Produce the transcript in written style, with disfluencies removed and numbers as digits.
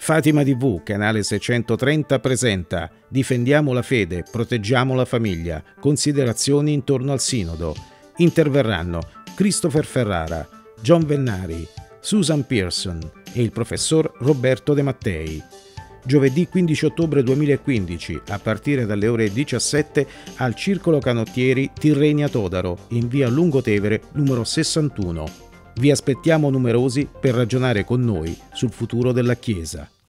Fatima TV, canale 630 presenta Difendiamo la fede, proteggiamo la famiglia, considerazioni intorno al Sinodo. Interverranno Christopher Ferrara, John Vennari, Susan Pearson e il professor Roberto De Mattei. Giovedì 15 ottobre 2015, a partire dalle ore 17, al Circolo Canottieri Tirrenia Todaro, in via Lungotevere numero 61. Vi aspettiamo numerosi per ragionare con noi sul futuro della Chiesa.